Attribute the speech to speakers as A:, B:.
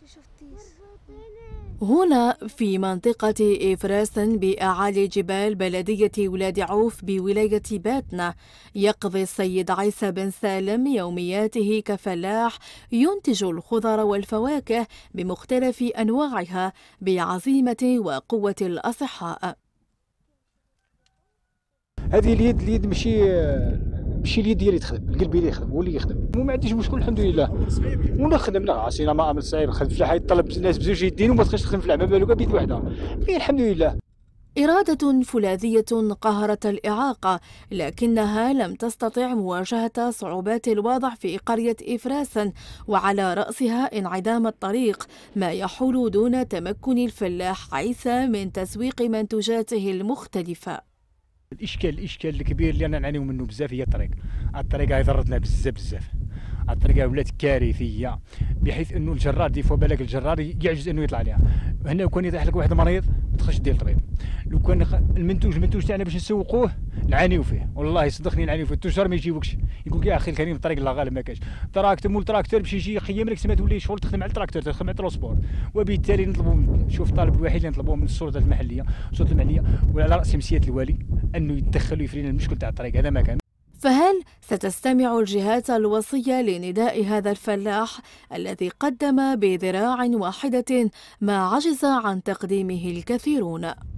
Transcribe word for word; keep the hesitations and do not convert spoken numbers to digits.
A: هنا في منطقة إفراسن بأعالي جبال بلدية ولاد عوف بولاية باتنا يقضي السيد عيسى بن سالم يومياته كفلاح ينتج الخضر والفواكه بمختلف أنواعها بعزيمة وقوة الأصحاء.
B: هذه اليد اليد ماشي ماشي اليد ديالي تخدم، القلب اللي يخدم هو اللي يخدم، وما عنديش مشكل الحمد لله. ونخدم لا عسينا ما عمل صعيب، نخدم في الحياة طلب الناس بزوج يدين وما تقدرش تخدم في العمل بالو بيد وحده، فيه الحمد لله.
A: إرادة فولاذية قهرت الإعاقة، لكنها لم تستطع مواجهة صعوبات الوضع في قرية إفراسن، وعلى رأسها انعدام الطريق، ما يحول دون تمكن الفلاح عيسى من تسويق منتوجاته المختلفة.
B: الاشكال الاشكال الكبير اللي انا نعانيو منه بزاف هي الطريق. الطريق هاي ضرتنا بزاف بزاف، الطريقه ولات كارثيه، بحيث انه الجرار دي فوا بالك الجرار يعجز انه يطلع عليها. هنا كون يطيح لك واحد مريض ما تخرجش دير الطبيب. لو كان المنتوج المنتوج تاعنا باش نسوقوه نعانيو فيه، والله صدقني نعانيو فيه. التجار ما يجيوكش، يقول لك يا اخي الكريم الطريق الله غالب ما كاش تراكتور، مول تراكتور باش يجي يخيم لك تما تولي شغل تخدم على التراكتور، تخدم على الترونسبور. وبالتالي نطلبوا، شوف الطالب الوحيد اللي نطلبوه من السلطات المحليه، السلطات المحليه وعلى راس سياده الوالي انه يتدخل ويفري لنا المشكل تاع الطريق هذا ما كان.
A: فهل ستستمع الجهات الوصية لنداء هذا الفلاح الذي قدم بذراع واحدة ما عجز عن تقديمه الكثيرون؟